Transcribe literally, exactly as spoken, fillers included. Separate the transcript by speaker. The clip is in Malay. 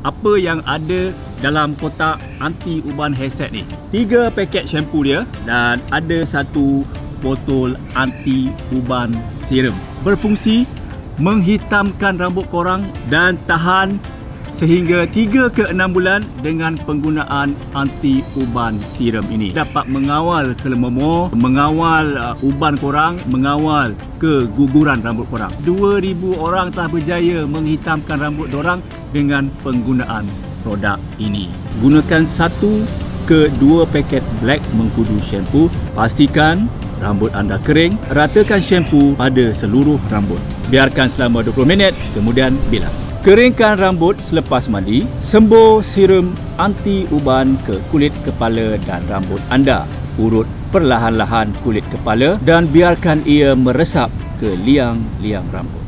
Speaker 1: apa yang ada dalam kotak anti uban hair set ni. Tiga paket shampoo dia dan ada satu botol anti uban serum. Berfungsi menghitamkan rambut korang dan tahan sehingga tiga ke enam bulan dengan penggunaan anti uban serum ini. Dapat mengawal kelememur, mengawal uh, uban korang, mengawal keguguran rambut korang. dua ribu orang telah berjaya menghitamkan rambut dorang dengan penggunaan produk ini. Gunakan satu ke dua paket Black Mengkudu shampoo. Pastikan rambut anda kering. Ratakan shampoo pada seluruh rambut. Biarkan selama dua puluh minit, kemudian bilas. Keringkan rambut selepas mandi. Sembur serum anti uban ke kulit kepala dan rambut anda. Urut perlahan-lahan kulit kepala dan biarkan ia meresap ke liang-liang rambut.